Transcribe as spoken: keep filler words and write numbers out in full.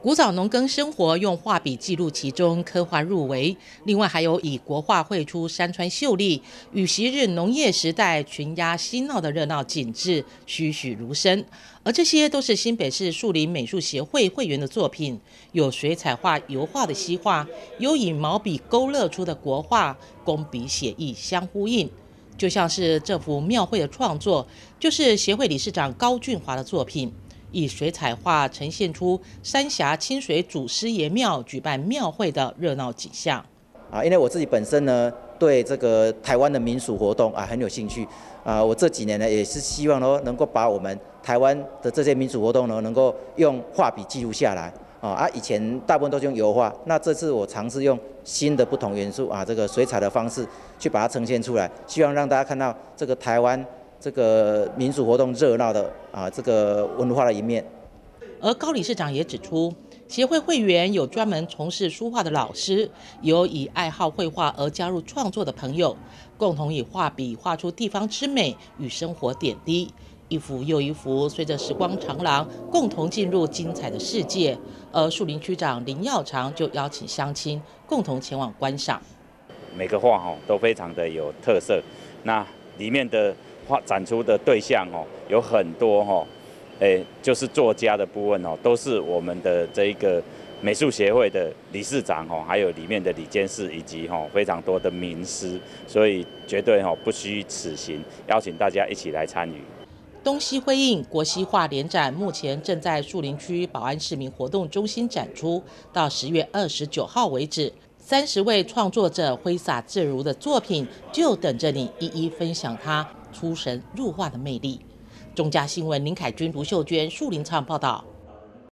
古早农耕生活用画笔记录其中，刻画入围。另外还有以国画绘出山川秀丽，与昔日农业时代群鸭嬉闹的热闹景致栩栩如生。而这些都是新北市树林美术协会会员的作品，有水彩画、油画的西画，有以毛笔勾勒出的国画，工笔写意相呼应。就像是这幅庙会的创作，就是协会理事长高俊华的作品。以水彩画呈现出三峡清水祖师爷庙举办庙会的热闹景象啊，因为我自己本身呢对这个台湾的民俗活动啊很有兴趣啊，我这几年呢也是希望呢能够把我们台湾的这些民俗活动呢能够用画笔记录下来啊啊，以前大部分都是用油画，那这次我尝试用新的不同元素啊，这个水彩的方式去把它呈现出来，希望让大家看到这个台湾这个民俗活动热闹的啊，这个文化的一面。 而高理事长也指出，协会会员有专门从事书画的老师，有以爱好绘画而加入创作的朋友，共同以画笔画出地方之美与生活点滴，一幅又一幅，随着时光长廊，共同进入精彩的世界。而树林区长林耀长就邀请乡亲共同前往观赏。 每个画哦都非常的有特色，那里面的画展出的对象哦有很多哦，诶，就是作家的部分哦，都是我们的这一个美术协会的理事长哦，还有里面的理监事以及哦非常多的名师，所以绝对哦不虚此行，邀请大家一起来参与。 东西辉映国西画联展目前正在树林区保安市民活动中心展出，到十月二十九号为止。三十位创作者挥洒自如的作品，就等着你一一分享它出神入化的魅力。中嘉新闻林凯君、卢秀娟、树林场报道。